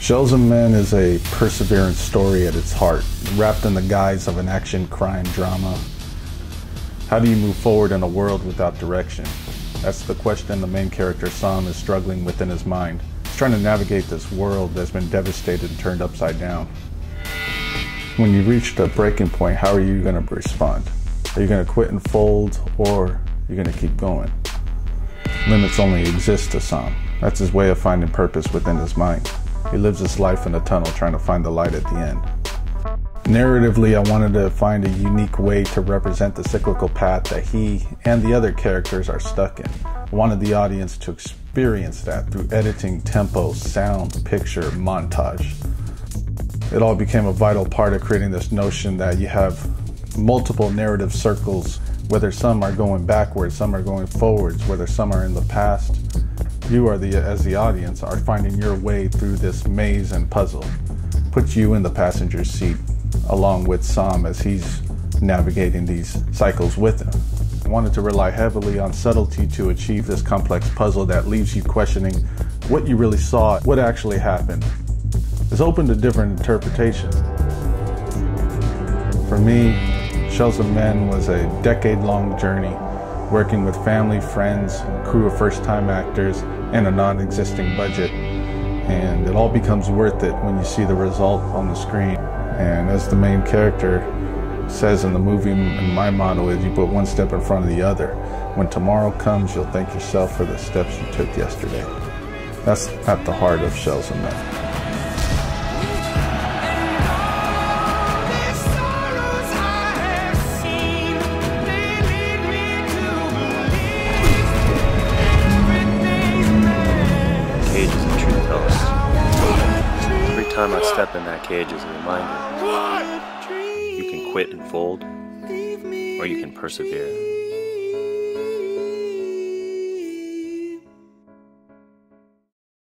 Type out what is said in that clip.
Shells of Men is a perseverance story at its heart, wrapped in the guise of an action crime drama. How do you move forward in a world without direction? That's the question the main character Sam is struggling with in his mind. He's trying to navigate this world that's been devastated and turned upside down. When you reach the breaking point, how are you going to respond? Are you going to quit and fold, or are you going to keep going? Limits only exist to Sam. That's his way of finding purpose within his mind. He lives his life in a tunnel trying to find the light at the end. Narratively, I wanted to find a unique way to represent the cyclical path that he and the other characters are stuck in. I wanted the audience to experience that through editing, tempo, sound, picture, montage. It all became a vital part of creating this notion that you have multiple narrative circles, whether some are going backwards, some are going forwards, whether some are in the past. You as the audience, are finding your way through this maze and puzzle. Put you in the passenger seat along with Sam as he's navigating these cycles with him. I wanted to rely heavily on subtlety to achieve this complex puzzle that leaves you questioning what you really saw, what actually happened. It's open to different interpretations. For me, Shells of Men was a decade-long journey working with family, friends, a crew of first-time actors, and a non-existing budget. And it all becomes worth it when you see the result on the screen. And as the main character says in the movie, and my motto is, you put one step in front of the other. When tomorrow comes, you'll thank yourself for the steps you took yesterday. That's at the heart of Shells of Men. Every time I step in that cage is a reminder. You can quit and fold, or you can persevere.